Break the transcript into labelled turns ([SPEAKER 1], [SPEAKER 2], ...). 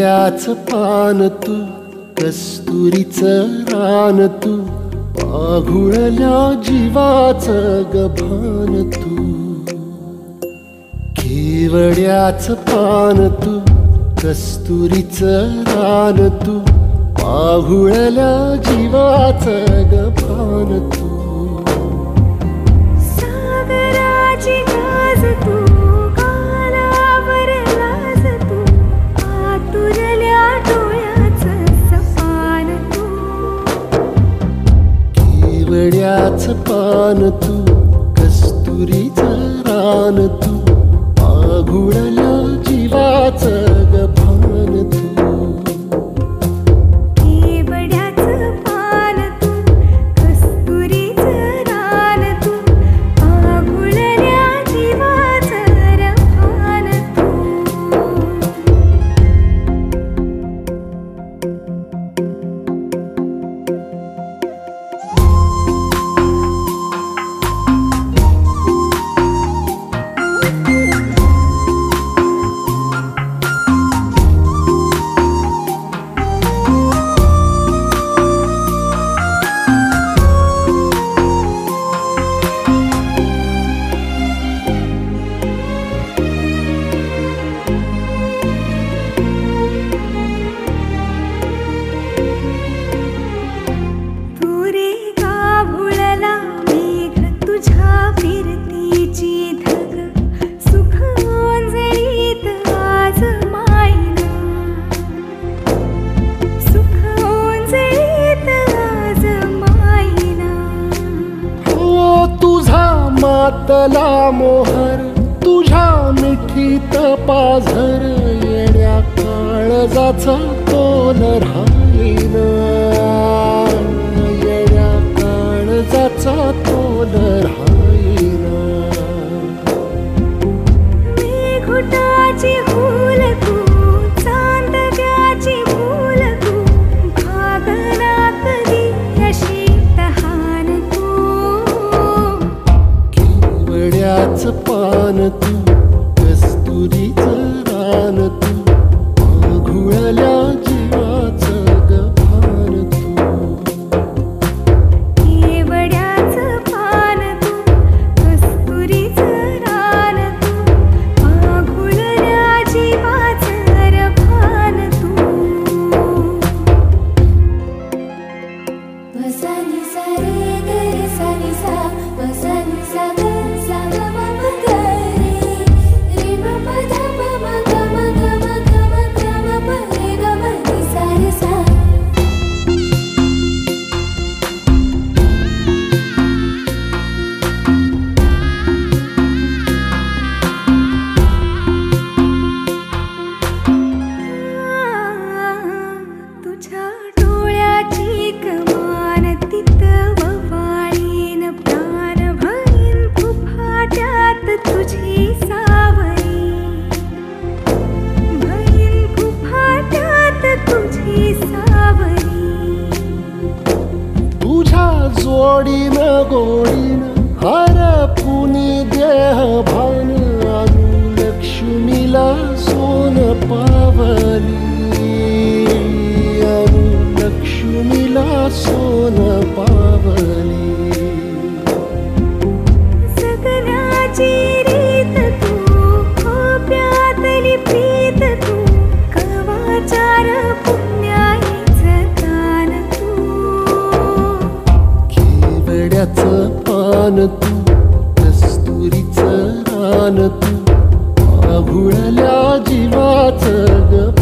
[SPEAKER 1] केवड्याचं पान तू, कस्तुरीचं रान तू, पाघुळल्या जीवाचं गभान तू. केवड्याचं पान तू, कस्तुरीचं रान तू, पाघुळल्या जीवाचं गभान तू.
[SPEAKER 2] सागराची गाज तू, गालावर लाज तू, आतुरल्या डोळ्याचं सपान तू.
[SPEAKER 1] केवड्याचं पान तू, कस्तुरीचं रान तू, पाघुळल्या जीवाचं गभान तू. मातला मोहर तुझ्या मिठीत पाझर, येड्या काळजाचा तोल राहीना, येड्या काळजाचा तोल राहीना.
[SPEAKER 2] मेघुटाची फूल तू, चांदण्याची फूल तू, भागना कधी अशी तहान तू.
[SPEAKER 1] केवड्याचं पान तू, कस्तुरीचं रान तू, पाघुळल्या जीवाचं गभान तू.
[SPEAKER 2] केवड्याचं पान तू, कस्तुरीचं रान तू, पाघुळल्या जीवाचं रभान तू.
[SPEAKER 3] सा नि सा रे ग रे सा नि सा, सा नि सा ग सा ग म प ग रे, रे म प ध प म ग म ग म ग म ग म प रे ग म नि सा रे सा.
[SPEAKER 2] तुझ्या डोळ्याची कमान तिथं ववाळीन, प्राण भरीन फुफाट्यात तुझी सावरी, भरीन फुफाट्यात तुझी सावरी.
[SPEAKER 1] तुझ्या जोडीनं गोडीनं हरपुनी देह भान, अनुलक्ष्मीला सोन पावली, अनुलक्ष्मीला सोन पावली.
[SPEAKER 2] जगण्याची रीत तू, खोप्यातली प्रीत तू, कवाचार पुण्याईचं दान तू.
[SPEAKER 1] केवड्याचं पान तू, कस्तुरीचं रान तू, पाघुळल्या जीवाचं गभान